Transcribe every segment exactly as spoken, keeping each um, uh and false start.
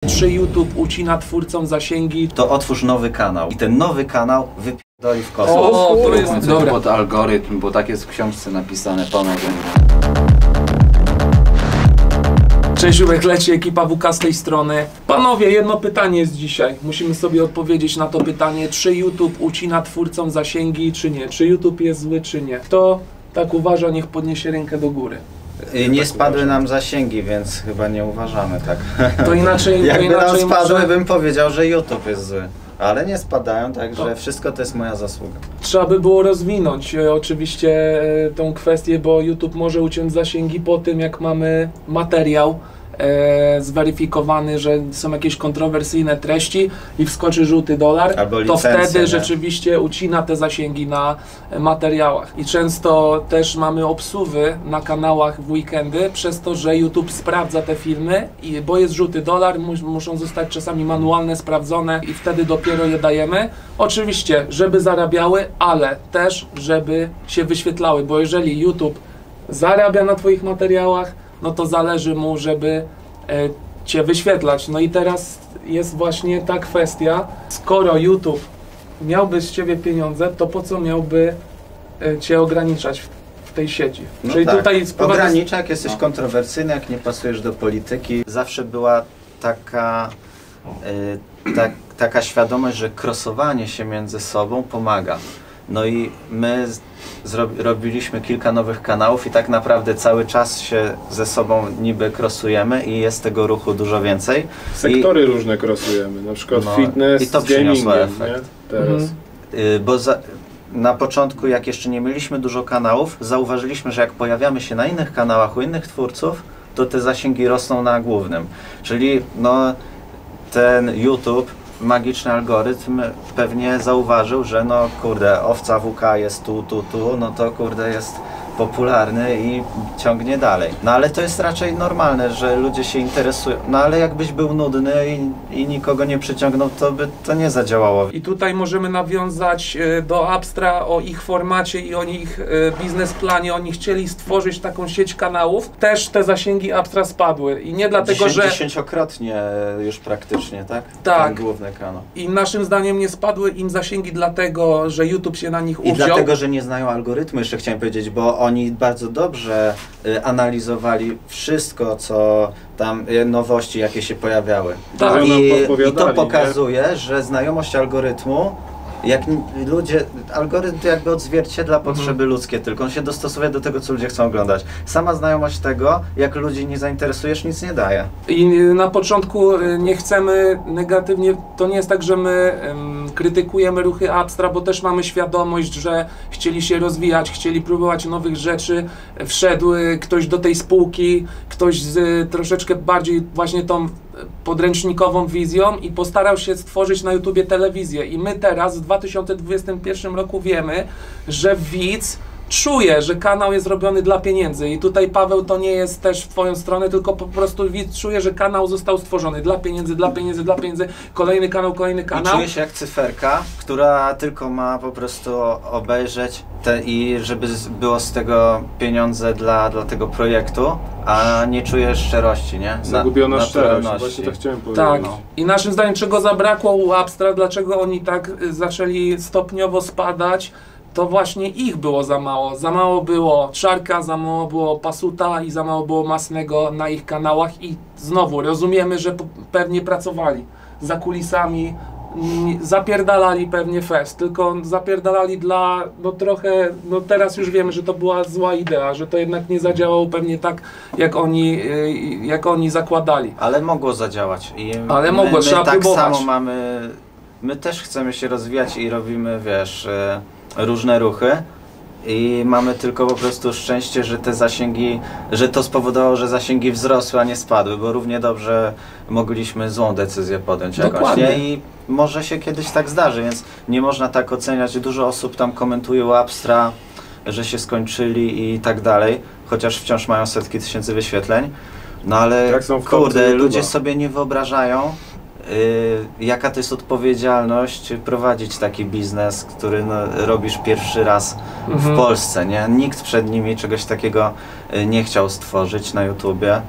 czy YouTube ucina twórcom zasięgi? To otwórz nowy kanał i ten nowy kanał wypierdoli w kosmos. O, to jest dobre. Pod algorytm, bo tak jest w książce napisane, panowie. Cześć, Jurek, leci ekipa W K z tej strony. Panowie, jedno pytanie jest dzisiaj. Musimy sobie odpowiedzieć na to pytanie, czy YouTube ucina twórcom zasięgi, czy nie. Czy YouTube jest zły, czy nie. Kto tak uważa, niech podniesie rękę do góry. Nie spadły nam zasięgi, więc chyba nie uważamy tak. To inaczej, Jakby to inaczej nam spadły, może... bym powiedział, że YouTube jest zły. Ale nie spadają, także to... wszystko to jest moja zasługa. Trzeba by było rozwinąć e, oczywiście e, tą kwestię, bo YouTube może uciąć zasięgi po tym, jak mamy materiał e, zweryfikowany, że są jakieś kontrowersyjne treści i wskoczy żółty dolar, albo to licencje, wtedy nie? rzeczywiście ucina te zasięgi na materiałach. I często też mamy obsuwy na kanałach w weekendy, przez to, że YouTube sprawdza te filmy, i, bo jest żółty dolar, mus, muszą zostać czasami manualne, sprawdzone i wtedy dopiero je dajemy. Oczywiście, żeby zarabiały, ale też, żeby się wyświetlały, bo jeżeli YouTube zarabia na Twoich materiałach, no to zależy mu, żeby e, Cię wyświetlać. No i teraz jest właśnie ta kwestia, skoro YouTube miałby z Ciebie pieniądze, to po co miałby e, Cię ograniczać w, w tej sieci? No Czyli tak. tutaj ogranicza, jak jesteś no. kontrowersyjny, jak nie pasujesz do polityki. Zawsze była taka, y, tak, taka świadomość, że krosowanie się między sobą pomaga. No i my robiliśmy kilka nowych kanałów i tak naprawdę cały czas się ze sobą niby krosujemy i jest tego ruchu dużo więcej. Sektory I, różne krosujemy, na przykład no, fitness, i to z przyniosło gamingiem, efekt. Nie? Teraz. Mhm. Y, bo za, na początku, jak jeszcze nie mieliśmy dużo kanałów, zauważyliśmy, że jak pojawiamy się na innych kanałach u innych twórców, to te zasięgi rosną na głównym. Czyli no, ten YouTube, magiczny algorytm pewnie zauważył, że no kurde, owca W K jest tu, tu, tu, no to kurde jest popularny i ciągnie dalej. No ale to jest raczej normalne, że ludzie się interesują. No ale jakbyś był nudny i, i nikogo nie przyciągnął, to by to nie zadziałało. I tutaj możemy nawiązać do Apstra o ich formacie i o ich biznesplanie. Oni chcieli stworzyć taką sieć kanałów. Też te zasięgi Apstra spadły. I nie dlatego, Dziesięć, że... Dziesięciokrotnie już praktycznie, tak? Tak. Ten główny kanał. I naszym zdaniem nie spadły im zasięgi dlatego, że YouTube się na nich I uwziął. dlatego, że nie znają algorytmu, jeszcze chciałem powiedzieć, bo oni bardzo dobrze y, analizowali wszystko, co tam, y, nowości, jakie się pojawiały. Tak. I, I to pokazuje, nie? że znajomość algorytmu, jak ludzie, algorytm to jakby odzwierciedla potrzeby mhm. ludzkie, tylko on się dostosuje do tego, co ludzie chcą oglądać. Sama znajomość tego, jak ludzi nie zainteresujesz, nic nie daje. I na początku nie chcemy negatywnie, to nie jest tak, że my um, krytykujemy ruchy Apstra, bo też mamy świadomość, że chcieli się rozwijać, chcieli próbować nowych rzeczy, wszedł ktoś do tej spółki, ktoś z troszeczkę bardziej właśnie tą podręcznikową wizją i postarał się stworzyć na YouTubie telewizję. I my teraz w dwa tysiące dwudziestym pierwszym roku wiemy, że widz czuje, że kanał jest robiony dla pieniędzy. I tutaj, Paweł, to nie jest też w Twoją stronę, tylko po prostu widz czuje, że kanał został stworzony dla pieniędzy, dla pieniędzy, dla pieniędzy. Kolejny kanał, kolejny kanał. I czuje się jak cyferka, która tylko ma po prostu obejrzeć te, i żeby było z tego pieniądze dla, dla tego projektu, a nie czuje szczerości, nie? Zagubiona Na, szczerość, właśnie to chciałem powiedzieć. Tak. No. I naszym zdaniem, czego zabrakło u Apstra, dlaczego oni tak zaczęli stopniowo spadać, to właśnie ich było za mało. Za mało było Czarka, za mało było Pasuta i za mało było Masnego na ich kanałach i znowu rozumiemy, że pewnie pracowali za kulisami, zapierdalali pewnie fest, tylko zapierdalali dla, no trochę, no teraz już wiemy, że to była zła idea, że to jednak nie zadziałało pewnie tak, jak oni, jak oni zakładali. Ale mogło zadziałać. I Ale my, mogło, my trzeba tak próbować. samo mamy, my też chcemy się rozwijać i robimy, wiesz, różne ruchy i mamy tylko po prostu szczęście, że te zasięgi, że to spowodowało, że zasięgi wzrosły, a nie spadły, bo równie dobrze mogliśmy złą decyzję podjąć jakąś, nie? I może się kiedyś tak zdarzy, więc nie można tak oceniać. Dużo osób tam komentuje u Apstra, że się skończyli i tak dalej, chociaż wciąż mają setki tysięcy wyświetleń. No ale tak kurde, ludzie sobie nie wyobrażają, Yy, jaka to jest odpowiedzialność prowadzić taki biznes, który no, robisz pierwszy raz mhm. w Polsce, nie? Nikt przed nimi czegoś takiego yy, nie chciał stworzyć na YouTubie.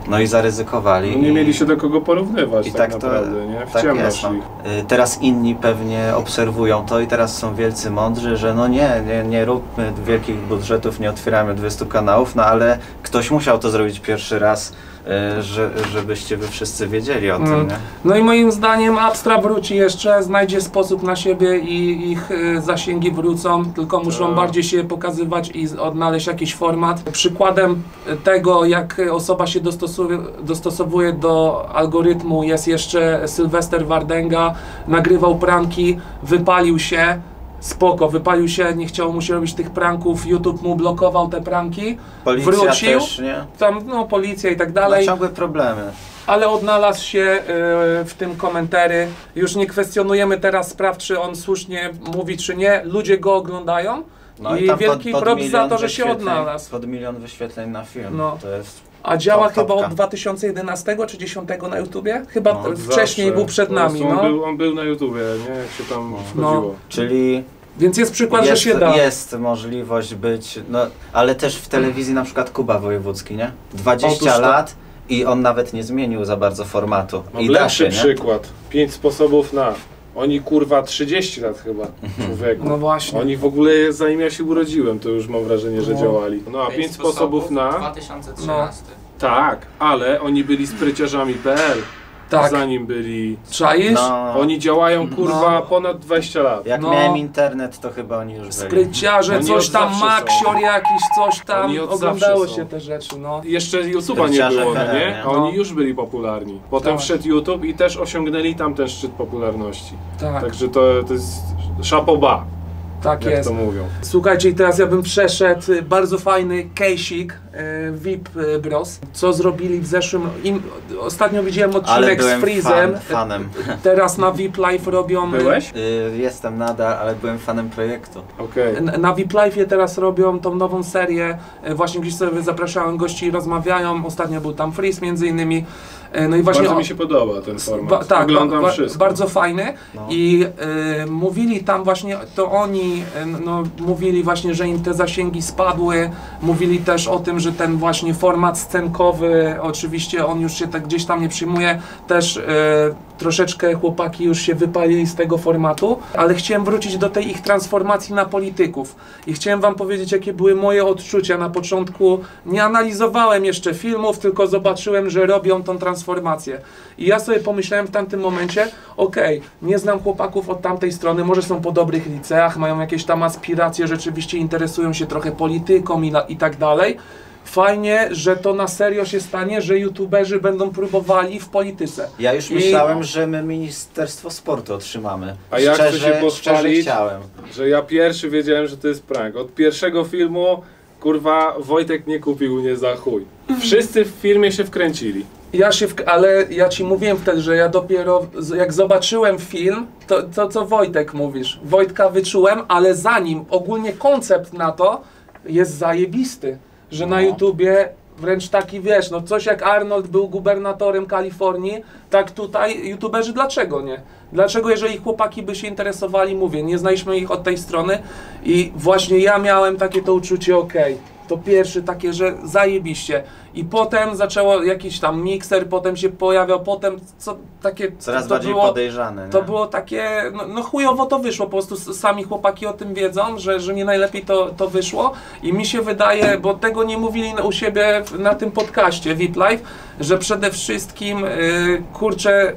No i zaryzykowali. No nie i... mieli się do kogo porównywać I tak, tak naprawdę, to, nie? W tak ciemno jest, no. szli. Y, Teraz inni pewnie obserwują to i teraz są wielcy mądrzy, że no nie, nie, nie róbmy wielkich budżetów, nie otwieramy dwudziestu kanałów, no ale ktoś musiał to zrobić pierwszy raz, y, że, żebyście wy wszyscy wiedzieli o Mm. tym, nie? No i moim zdaniem Abstra wróci jeszcze, znajdzie sposób na siebie i ich y, zasięgi wrócą, tylko muszą Tak. bardziej się pokazywać i z- odnaleźć jakiś format. Przykładem tego, jak osoba się dostosuje, dostosowuje do algorytmu, jest jeszcze Sylwester Wardenga, nagrywał pranki, wypalił się, spoko, wypalił się, nie chciało mu się robić tych pranków, YouTube mu blokował te pranki, Policja wrócił, też, nie? tam no policja i tak No, dalej. ciągłe problemy. Ale odnalazł się y, w tym komentary. Już nie kwestionujemy teraz spraw, czy on słusznie mówi, czy nie. Ludzie go oglądają No i tam wielki pod, pod props za milion to, że się wyświetleń- odnalazł. Pod milion wyświetleń na film. No. To jest... A działa Top, chyba topka. od dwa tysiące jedenastego czy dwa tysiące dziesiątego na YouTubie? Chyba No, t- wcześniej Zawsze. był przed Po nami, prostu no. On był, on był na YouTubie, nie? Jak się tam No. wchodziło. Czyli Więc jest przykład, jest, że się da. jest możliwość być, no ale też w telewizji na przykład Kuba Wojewódzki, nie? dwadzieścia Otóż to. lat i on nawet nie zmienił za bardzo formatu. Mam I da lepszy się, nie? przykład. Pięć sposobów na. Oni kurwa trzydzieści lat chyba, człowieku. No właśnie. Oni w ogóle zanim ja się urodziłem, to już mam wrażenie, że No. działali. No a pięć sposobów na. dwa tysiące trzynasty. Tak, ale oni byli spryciarzami kropka pe el. Tak. Zanim byli. Czaisz? No, Oni działają kurwa No. ponad dwadzieścia lat. jak No. miałem internet, to chyba oni już byli. Spryciarze, Oni coś od tam, zawsze Maxior są. jakiś, coś tam, Oni od oglądało zawsze się są. te rzeczy, no. Jeszcze YouTube'a nie Spryciarze było, no P R, nie? nie? A oni No. już byli popularni. Potem Tak. wszedł YouTube i też osiągnęli tam ten szczyt popularności. Tak, Także to, to jest szapoba, tak jak jest. to mówią. Słuchajcie, i teraz ja bym przeszedł y, bardzo fajny case'ik y, V I P y, Bros. Co zrobili w zeszłym... Im, ostatnio widziałem Ale odcinek z byłem Freezem. fan, fanem. Teraz na V I P Live robią... y, Byłeś? Y, Jestem nadal, ale byłem fanem projektu. Okej. N- Na V I P Live teraz robią tą nową serię, y, właśnie gdzieś sobie zapraszają gości i rozmawiają. Ostatnio był tam Freeze między innymi. Y, No i właśnie Bardzo o- mi się podoba ten format. Ba, tak, Oglądam ba, ba, wszystko. bardzo fajny No. i y, mówili tam właśnie, to oni y, no, mówili właśnie, że im te zasięgi spadły, mówili też o tym, że ten właśnie format scenkowy, oczywiście on już się tak gdzieś tam nie przyjmuje, też y, troszeczkę chłopaki już się wypalili z tego formatu, ale chciałem wrócić do tej ich transformacji na polityków i chciałem wam powiedzieć, jakie były moje odczucia na początku. Nie analizowałem jeszcze filmów, tylko zobaczyłem, że robią tą transformację. I ja sobie pomyślałem w tamtym momencie, okej, nie znam chłopaków od tamtej strony, może są po dobrych liceach, mają jakieś tam aspiracje, rzeczywiście interesują się trochę polityką i, na, i tak dalej. Fajnie, że to na serio się stanie, że youtuberzy będą próbowali w polityce. Ja już I- myślałem, że my Ministerstwo Sportu otrzymamy. A ja chcę szczerze, się szczerze pochwalić, chciałem. że ja pierwszy wiedziałem, że to jest prank. Od pierwszego filmu, kurwa, Wojtek nie kupił mnie za chuj. Wszyscy w filmie się wkręcili. Ja się, wk- ale ja ci mówiłem wtedy, że ja dopiero z- jak zobaczyłem film, to, to co Wojtek mówisz, Wojtka wyczułem, ale zanim ogólnie koncept na to jest zajebisty, że na No. YouTubie wręcz taki wiesz, no coś jak Arnold był gubernatorem Kalifornii, tak tutaj YouTuberzy dlaczego nie? Dlaczego jeżeli chłopaki by się interesowali, mówię, nie znaliśmy ich od tej strony i właśnie ja miałem takie to uczucie, okej, to pierwszy takie, że zajebiście. I potem zaczęło jakiś tam mikser, potem się pojawiał, potem co takie... Coraz to bardziej było, podejrzane. Nie? To było takie, no, no chujowo to wyszło, po prostu s- sami chłopaki o tym wiedzą, że, że nie najlepiej to, to wyszło i mi się wydaje, bo tego nie mówili na- u siebie w- na tym podcaście V I P Live, że przede wszystkim, yy, kurczę,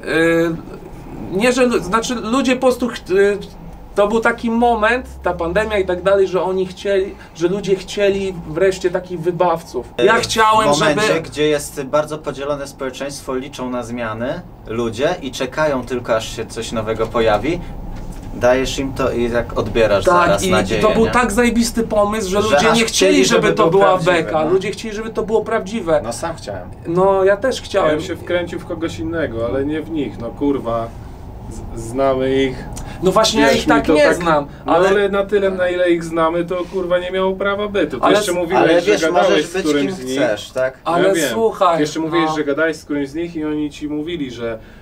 yy, nie, że, lu- znaczy ludzie po prostu, ch- yy, to był taki moment, ta pandemia i tak dalej, że oni chcieli, że ludzie chcieli wreszcie takich wybawców. Ja chciałem, W momencie, żeby... gdzie jest bardzo podzielone społeczeństwo, liczą na zmiany ludzie i czekają tylko, aż się coś nowego pojawi, dajesz im to i tak odbierasz Tak, zaraz i, nadzieję. i to był nie? tak zajebisty pomysł, że, Że ludzie aż nie chcieli, żeby, żeby to było była prawdziwe, beka. no. Ludzie chcieli, żeby to było prawdziwe. No sam chciałem. No, ja też Ja chciałem. bym się wkręcił w kogoś innego, ale nie w nich, no kurwa. Z znamy ich. No właśnie, ja Wiesz, ich mi tak to nie znam, No ale... ale na tyle, na ile ich znamy, to kurwa nie miało prawa bytu. Ty Ale- jeszcze mówiłeś, Ale że wiesz, gadałeś możesz z być którymś kim z nich. chcesz, tak? Ale ja wiem. słuchaj, Ty jeszcze mówiłeś, no. że gadałeś z którymś z nich i oni ci mówili, że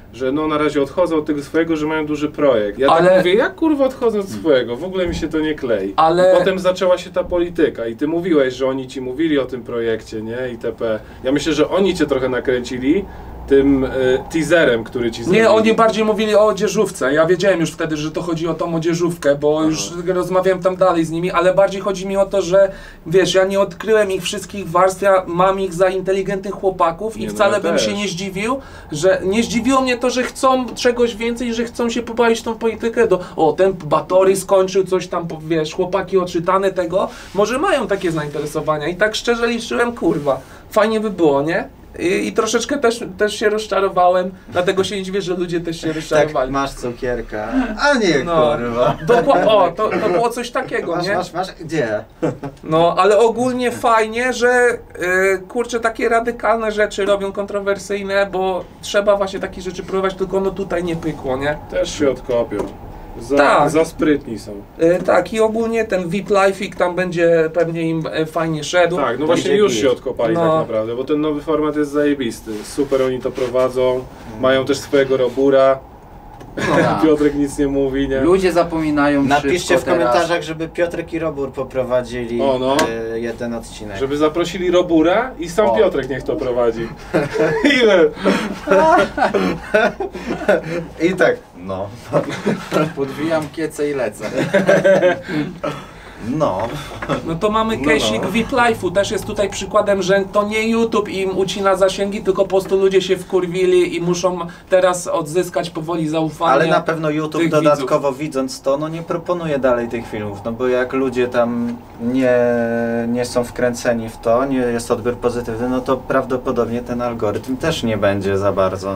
że no na razie odchodzą od tego swojego, że mają duży projekt. Ja Ale- tak mówię, jak kurwa odchodzą od swojego? W ogóle mi się to nie klei. Ale- I potem zaczęła się ta polityka i ty mówiłeś, że oni ci mówili o tym projekcie, nie? itp. Ja myślę, że oni cię trochę nakręcili tym y, teaserem, który ci zrobili. Nie, oni bardziej mówili o odzieżówce. Ja wiedziałem już wtedy, że to chodzi o tą odzieżówkę, bo Aha. już rozmawiałem tam dalej z nimi, ale bardziej chodzi mi o to, że wiesz, ja nie odkryłem ich wszystkich warstw, ja mam ich za inteligentnych chłopaków i Nie, no wcale ja bym też. się nie zdziwił, że nie zdziwiło mnie to, że chcą czegoś więcej, że chcą się pobawić w tą politykę, do o, ten Batory skończył coś tam, wiesz, chłopaki oczytane tego, może mają takie zainteresowania i tak szczerze liczyłem, kurwa, fajnie by było, nie? I, I troszeczkę też, też się rozczarowałem, dlatego się nie dziwię, że ludzie też się Tak, rozczarowali. masz cukierka, a nie No. kurwa. Dokładnie, o, to, to było coś takiego, Masz, nie? masz, masz, gdzie? No, ale ogólnie fajnie, że y, kurczę, takie radykalne rzeczy robią kontrowersyjne, bo trzeba właśnie takie rzeczy próbować, tylko no tutaj nie pykło, nie? Też się odkopią. Za, Tak. za sprytni są. Y, tak, i ogólnie ten V I P Life'ik tam będzie pewnie im e, fajnie szedł. Tak, no To właśnie idzie już git. się odkopali No. tak naprawdę, bo ten nowy format jest zajebisty. Super oni to prowadzą, mają też swojego Robura. No, Tak. Piotrek nic nie mówi, nie? Ludzie zapominają Napiszcie szybko w komentarzach, teraz. żeby Piotrek i Robur poprowadzili O, no. e, jeden odcinek. Żeby zaprosili Robura i sam O. Piotrek niech to prowadzi. Ile? I tak, no. Podwijam kiece i lecę. No. no to mamy No, casing no. V I P Life'u, też jest tutaj przykładem, że to nie YouTube im ucina zasięgi, tylko po prostu ludzie się wkurwili i muszą teraz odzyskać powoli zaufanie. Ale na pewno YouTube tych dodatkowo widząc to, no nie proponuje dalej tych filmów, no bo jak ludzie tam nie, nie są wkręceni w to, nie jest odbiór pozytywny, no to prawdopodobnie ten algorytm też nie będzie za bardzo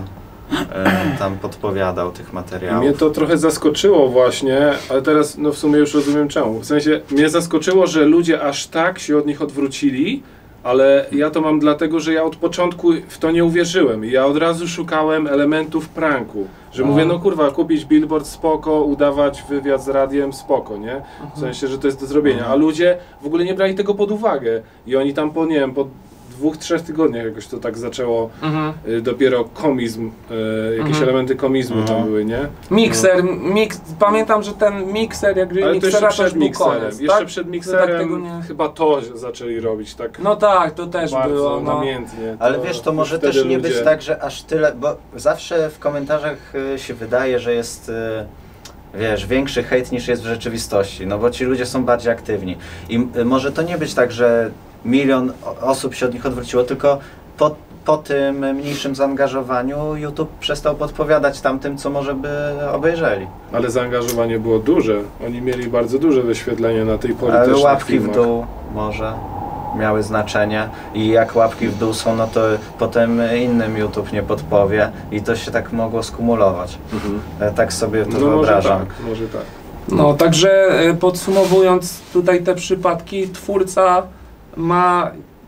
e, tam podpowiadał tych materiałów. Mnie to trochę zaskoczyło właśnie, ale teraz no w sumie już rozumiem czemu. W sensie mnie zaskoczyło, że ludzie aż tak się od nich odwrócili, ale ja to mam dlatego, że ja od początku w to nie uwierzyłem. I ja od razu szukałem elementów pranku. Że No. mówię, no kurwa, kupić billboard spoko, udawać wywiad z radiem spoko, nie? W sensie, że to jest do zrobienia. A ludzie w ogóle nie brali tego pod uwagę. I oni tam po, nie wiem, po dwóch, trzech tygodniach jakoś to tak zaczęło Mhm. y, dopiero komizm, y, jakieś Mhm. elementy komizmu Mhm. tam były, nie? Mikser, mix, pamiętam, że ten mikser, jak gdyby Ale to jeszcze miksera przed też był mikserem. koniec, Jeszcze tak? przed Tak mikserem tego nie- chyba to zaczęli robić tak No tak, to też bardzo było, no. namiętnie. Ale wiesz, to może wtedy też nie ludzie- być tak, że aż tyle, bo zawsze w komentarzach y, się wydaje, że jest, y, wiesz, większy hejt niż jest w rzeczywistości, no bo ci ludzie są bardziej aktywni. I y, może to nie być tak, że milion o- osób się od nich odwróciło, tylko po, po tym mniejszym zaangażowaniu YouTube przestał podpowiadać tamtym, co może by obejrzeli. Ale zaangażowanie było duże. Oni mieli bardzo duże wyświetlenie na tej Ale politycznej łapki w filmach. dół może miały znaczenie i jak łapki w dół są, no to potem innym YouTube nie podpowie i to się tak mogło skumulować. Mhm. Ja tak sobie to No może wyobrażam. tak, może tak. No, także e, podsumowując tutaj te przypadki, twórca ma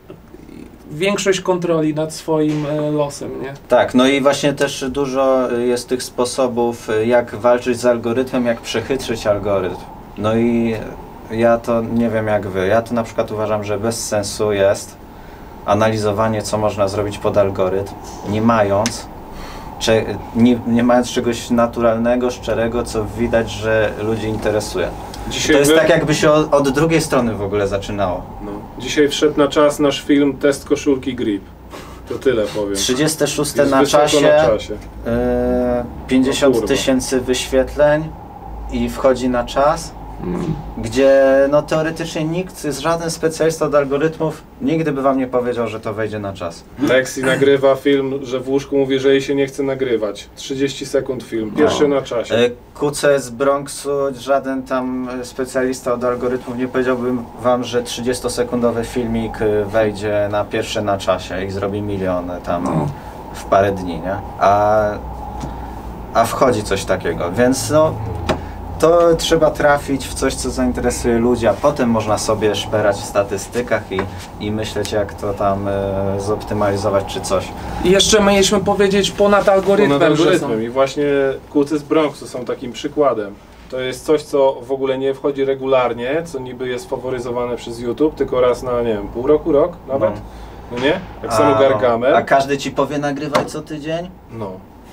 większość kontroli nad swoim e, losem, nie? Tak, no i właśnie też dużo jest tych sposobów, jak walczyć z algorytmem, jak przechytrzyć algorytm. No i ja to nie wiem jak wy, ja to na przykład uważam, że bez sensu jest analizowanie, co można zrobić pod algorytm, nie mając, cze, nie, nie mając czegoś naturalnego, szczerego, co widać, że ludzi interesuje. Dzisiaj, To jest wy- tak, jakby się od, od drugiej strony w ogóle zaczynało. no. Dzisiaj wszedł na czas nasz film Test koszulki Grip. To tyle powiem. trzydzieste szóste Jest na wysoko czasie, na czasie. yy, No pięćdziesiąt kurwa. tysięcy wyświetleń i wchodzi na czas, Mm. gdzie no teoretycznie nikt, żaden specjalista od algorytmów nigdy by wam nie powiedział, że to wejdzie na czas. Lexi nagrywa film, że w łóżku mówi, że jej się nie chce nagrywać. trzydzieści sekund film, pierwszy No. na czasie. E, Kuce z Bronxu, żaden tam specjalista od algorytmów nie powiedziałbym wam, że trzydziestosekundowy filmik e, wejdzie na pierwszy na czasie i zrobi milion tam No. w parę dni, nie? A, a wchodzi coś takiego, więc no to trzeba trafić w coś, co zainteresuje ludzi, a potem można sobie szperać w statystykach i, i myśleć, jak to tam e, zoptymalizować czy coś. I jeszcze mieliśmy powiedzieć ponad algorytmem, Ponad że są... algorytmem. I właśnie Kucy z Bronxu są takim przykładem. To jest coś, co w ogóle nie wchodzi regularnie, co niby jest faworyzowane przez YouTube, tylko raz na, nie wiem, pół roku, rok nawet? No, nie? Tak samo A, Gargamel. A każdy ci powie, nagrywaj co tydzień? No.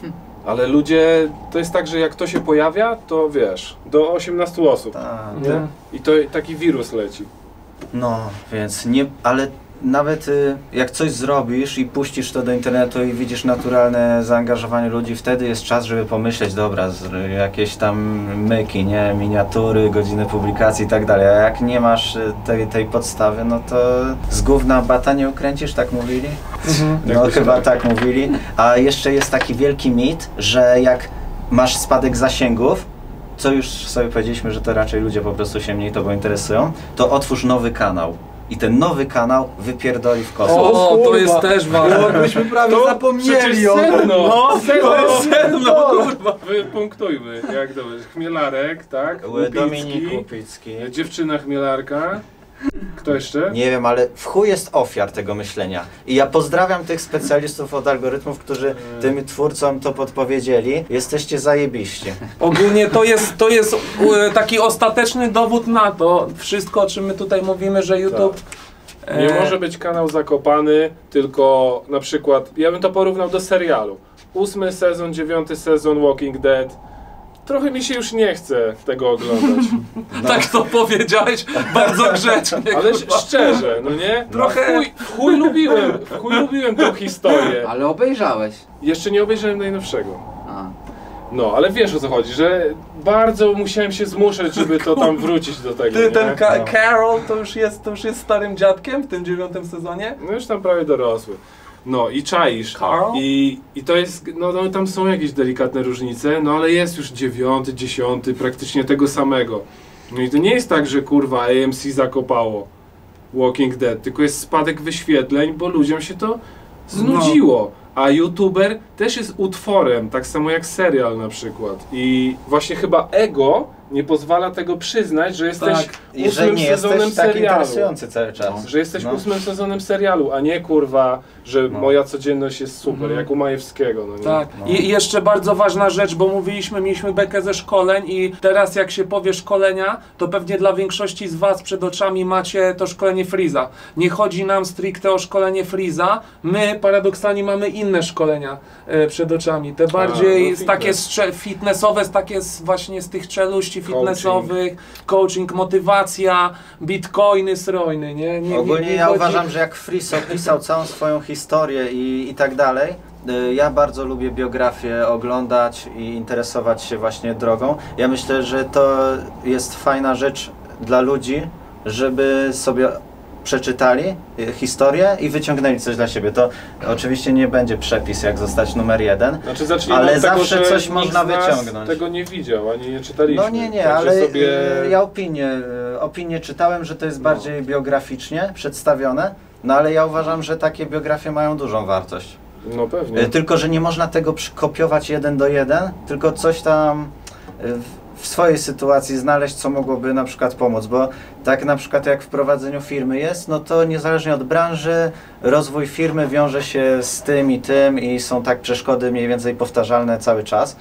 Ale ludzie, to jest tak, że jak to się pojawia, to wiesz, do osiemnastu osób. Tak. Nie? I to taki wirus leci. No, więc nie, ale nawet y, jak coś zrobisz i puścisz to do internetu i widzisz naturalne zaangażowanie ludzi, wtedy jest czas, żeby pomyśleć, dobra, z, jakieś tam myki, nie, miniatury, godziny publikacji i tak dalej, a jak nie masz y, tej, tej podstawy, no to z gówna bata nie ukręcisz, tak mówili? Mhm. No chyba tak mówili, a jeszcze jest taki wielki mit, że jak masz spadek zasięgów, co już sobie powiedzieliśmy, że to raczej ludzie po prostu się mniej tobą interesują, to otwórz nowy kanał. I ten nowy kanał wypierdoli w kosmos. O, to kurwa. jest też ważne. No, myśmy prawie To zapomnieli przecież o tym. sedno. No, Sedno. to jest sedno, kurwa. Wypunktujmy, jak dobrze. Chmielarek, tak? Dominik Łupicki, Łupicki. dziewczyna chmielarka. Kto jeszcze? Nie wiem, ale w chuj jest ofiar tego myślenia. I ja pozdrawiam tych specjalistów od algorytmów, którzy tym twórcom to podpowiedzieli. Jesteście zajebiści. Ogólnie to jest, to jest e, taki ostateczny dowód na to, wszystko o czym my tutaj mówimy, że YouTube... Nie e, może być kanał zakopany, tylko na przykład, ja bym to porównał do serialu. Ósmy sezon, dziewiąty sezon Walking Dead. Trochę mi się już nie chce tego oglądać. Tak to powiedziałeś, bardzo grzecznie. Ale kurwa. szczerze, no nie? Trochę- W chuj, w chuj lubiłem, w chuj lubiłem tą historię. Ale obejrzałeś. Jeszcze nie obejrzałem najnowszego. A. No, ale wiesz o co chodzi, że bardzo musiałem się zmuszać, żeby to tam wrócić do tego, Ty, nie? ten Ka No. Carol to już, jest, to już jest starym dziadkiem w tym dziewiątym sezonie? No już tam prawie dorosły. No i czaisz. Carl? I, I to jest, no, no tam są jakieś delikatne różnice, no ale jest już dziewiąty, dziesiąty, praktycznie tego samego. No i to nie jest tak, że kurwa A M C zakopało Walking Dead, tylko jest spadek wyświetleń, bo ludziom się to znudziło. A YouTuber też jest utworem, tak samo jak serial na przykład. I właśnie chyba ego nie pozwala tego przyznać, że jesteś Tak. I że ósmym nie sezonem jesteś tak serialu. interesujący cały czas. Że jesteś No. ósmym sezonem serialu, a nie kurwa, że No. moja codzienność jest super, Mhm. jak u Majewskiego, no nie? Tak. No. I jeszcze bardzo ważna rzecz, bo mówiliśmy, mieliśmy bekę ze szkoleń i teraz jak się powie szkolenia, to pewnie dla większości z was przed oczami macie to szkolenie Freeza. Nie chodzi nam stricte o szkolenie Freeza, my paradoksalnie mamy inne szkolenia e, przed oczami. Te bardziej no z takie fitness. strze- fitnessowe, z takie z, właśnie z tych czeluści fitnessowych, coaching, motywacja, bitcoiny, srojny, nie? nie, nie Ogólnie nie ja chodzi- uważam, że jak Freeze opisał całą swoją historię i, i tak dalej, y, ja bardzo lubię biografię oglądać i interesować się właśnie drogą. Ja myślę, że to jest fajna rzecz dla ludzi, żeby sobie przeczytali y, historię i wyciągnęli coś dla siebie. To oczywiście nie będzie przepis, jak zostać numer jeden. Znaczy zacznijmy Ale od tego, zawsze że coś nikt można z nas wyciągnąć. tego nie widział, ani nie czytaliśmy. No nie, nie, Także ale sobie... y, ja opinię, y, opinię czytałem, że to jest No. bardziej biograficznie przedstawione, no ale ja uważam, że takie biografie mają dużą wartość. No pewnie. Y, Tylko, że nie można tego przykopiować jeden do jeden, tylko coś tam y, w- w swojej sytuacji znaleźć, co mogłoby na przykład pomóc, bo tak na przykład jak w prowadzeniu firmy jest, no to niezależnie od branży, rozwój firmy wiąże się z tym i tym i są tak przeszkody mniej więcej powtarzalne cały czas.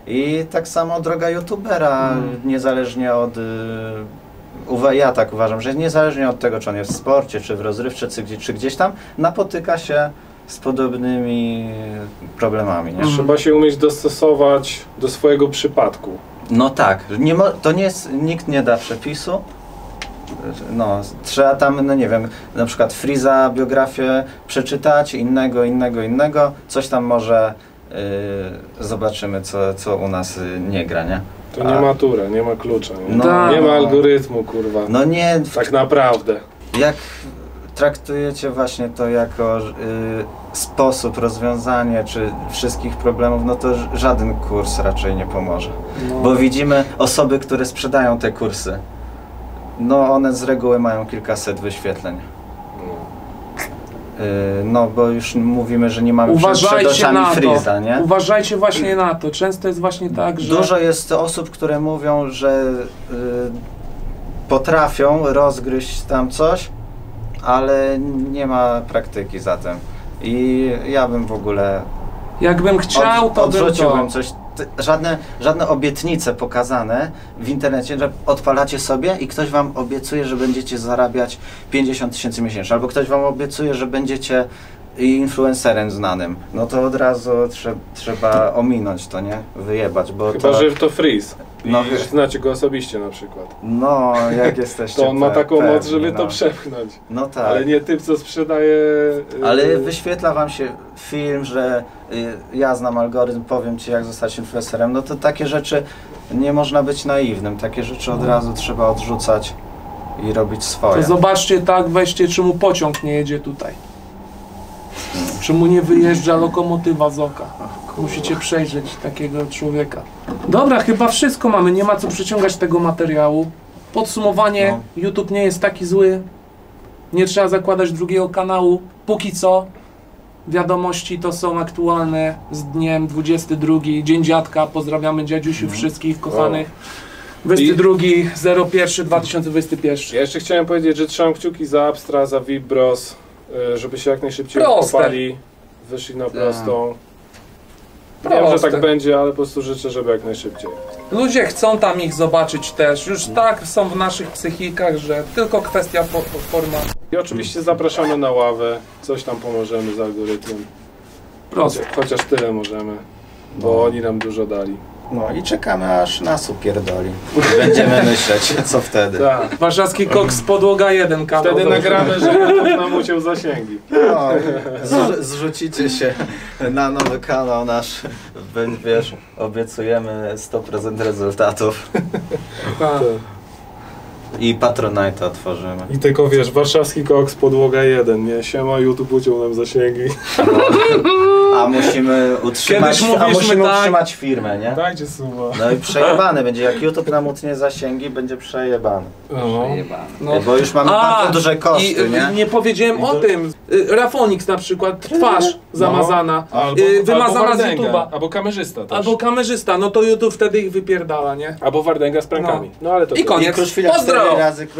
I tak samo droga youtubera, Mm. niezależnie od... y, uwa- Ja tak uważam, że niezależnie od tego, czy on jest w sporcie, czy w rozrywce, czy, gdzie- czy gdzieś tam, napotyka się z podobnymi problemami. Nie? Trzeba się umieć dostosować do swojego przypadku. No tak, nie mo- to nie jest, nikt nie da przepisu. No, trzeba tam, no nie wiem, na przykład Freeza biografię przeczytać, innego, innego, innego, coś tam może yy, zobaczymy, co, co u nas y, nie gra, nie? To nie A- ma tura, nie ma klucza. Nie, No, Tak. nie ma algorytmu, kurwa. No nie, Tak naprawdę. jak traktujecie właśnie to jako y, sposób, rozwiązanie czy wszystkich problemów, no to ż- żaden kurs raczej nie pomoże. No. Bo widzimy osoby, które sprzedają te kursy. No one z reguły mają kilkaset wyświetleń. Yy, no bo już mówimy, że nie mamy przed, przed Uważajcie oczami na Freeza, to. nie? Uważajcie właśnie na to. Często jest właśnie tak, że... Dużo jest osób, które mówią, że yy, potrafią rozgryźć tam coś, ale nie ma praktyki za tym. I ja bym w ogóle Jakbym chciał, Od, to bym odrzuciłbym to... coś. Ty- Żadne, żadne obietnice pokazane w internecie, że odpalacie sobie i ktoś wam obiecuje, że będziecie zarabiać pięćdziesiąt tysięcy miesięcznie, albo ktoś wam obiecuje, że będziecie i influencerem znanym, no to od razu trze trzeba ominąć to, nie? Wyjebać, bo Chyba, to... że to Freeze. I No, znacie go osobiście na przykład. No, jak jesteście To on ma pe- taką pewni, moc, żeby no. to przepchnąć. No tak. Ale nie tym, co sprzedaje... yy, Ale wyświetla wam się film, że y, ja znam algorytm, powiem ci jak zostać influencerem, no to takie rzeczy nie można być naiwnym, takie rzeczy od razu trzeba odrzucać i robić To swoje. zobaczcie tak, weźcie, czemu pociąg nie jedzie tutaj. Czemu nie wyjeżdża lokomotywa z oka. Musicie przejrzeć takiego człowieka. Dobra, chyba wszystko mamy, nie ma co przyciągać tego materiału. Podsumowanie, No. YouTube nie jest taki zły. Nie trzeba zakładać drugiego kanału. Póki co wiadomości to są aktualne z dniem dwudziestym drugim, Dzień Dziadka. Pozdrawiamy dziadziusiów Mhm. wszystkich kochanych. dwudziesty drugi pierwszy dwa tysiące dwudziesty pierwszy. Ja jeszcze chciałem powiedzieć, że trzymam kciuki za Abstra, za V I P Bros, yy, żeby się jak najszybciej Proste. odkopali, wyszli na prostą. Wiem, że Proste. tak będzie, ale po prostu życzę, żeby jak najszybciej. Ludzie chcą tam ich zobaczyć też. Już tak są w naszych psychikach, że tylko kwestia po, po formatu. I oczywiście zapraszamy na ławę, coś tam pomożemy z algorytmem. Proste. Chociaż, chociaż tyle możemy, bo No. oni nam dużo dali. No i czekamy aż nas upierdoli. Będziemy myśleć, co wtedy. Tak. Warszawski Koks Podłoga jeden kanał. Wtedy Dobrze. nagramy, że YouTube nam uciął zasięgi. No, zrzu- zrzucicie się na nowy kanał nasz, Wy- wiesz, obiecujemy sto procent rezultatów Tak. i Patronite otworzymy. I tylko wiesz, warszawski koks, podłoga jeden, nie? Siema, YouTube uciął nam zasięgi. A musimy utrzymać, Kiedyś a mówiliśmy musimy tak. utrzymać firmę, nie? Dajcie suba. No i przejebany będzie, jak YouTube nam utnie zasięgi, będzie przejebany. No. Przejebane. No. Bo już mamy bardzo duże koszty, i, y, nie? nie powiedziałem I o to- tym. Y, Rafonix na przykład, twarz zamazana, Albo, y, wymazana albo z Wardęga, YouTube'a. albo kamerzysta też. Albo kamerzysta, no to YouTube wtedy ich wypierdala, nie? Albo Wardęga z prankami. No, ale to I koniec. I Kruszwila Pozdro! cztery razy